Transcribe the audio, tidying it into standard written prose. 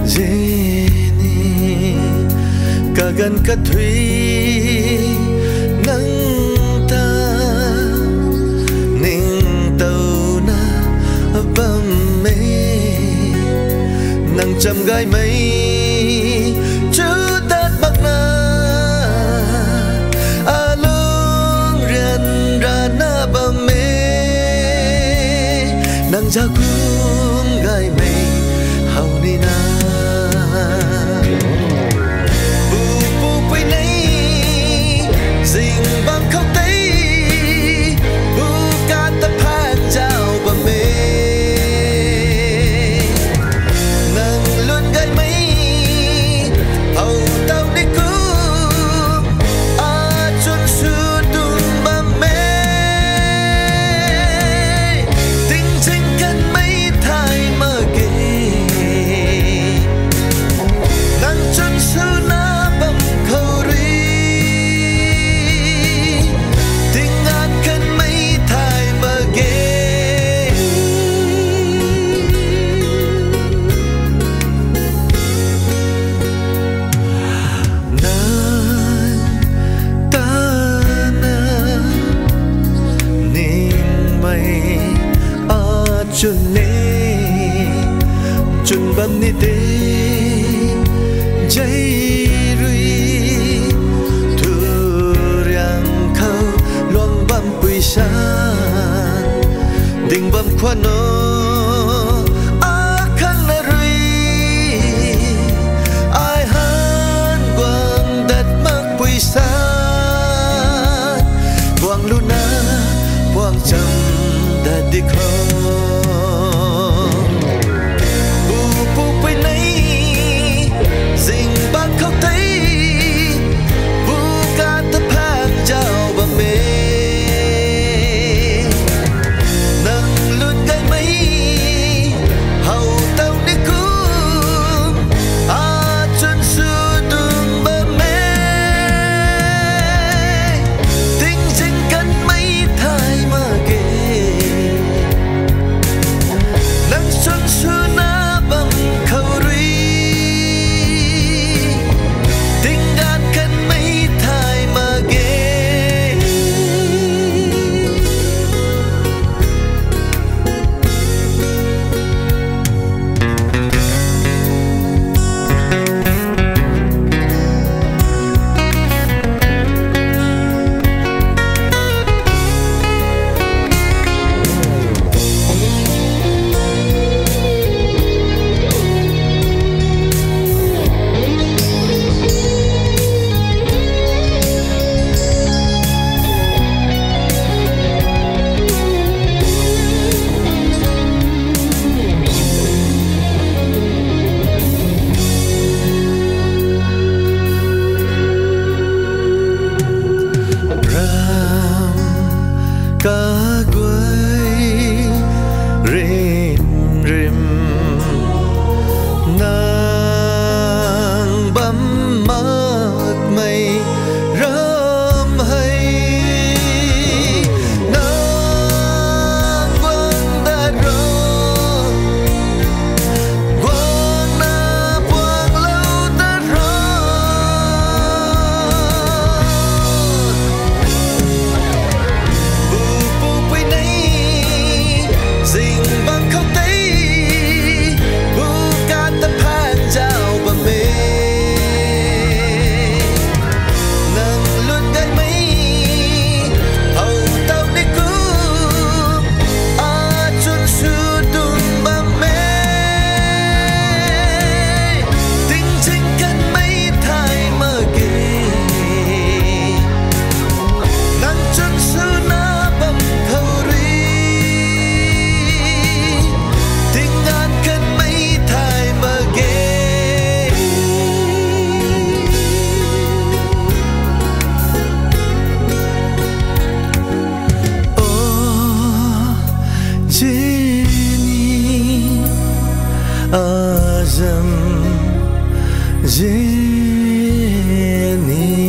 Jenny kagan kathui nang ta ning tàu na bầm mê nang chăm gai mây chú tát bạc na alung rian ra na bầm mê nang ja kum gai mây hau ni na dình bằng khóc tấy bu ca tập hát chào bờ mê nâng luôn gai mấy hầu tao đi cứu a chun su tung bờ mê tình chính cần mấy thay mơ kề nâng chun su na bầm khâu ri chun nê chun bầm ni tê dây rui thu riang khâu loang bầm quỳ san đình bầm khoan nô a khăn na rui ai han quang đất mắc quỳ san quang luna quang trầm đã đi khâu dình bác khóc thấy vu ca tập hát chào bờ mê nâng luôn gai mấy hầu tao đi cứu a chân xưa đường bờ mê tình chính cần mấy thay mà kề nâng xuân xưa na bằng khâu ri Jenny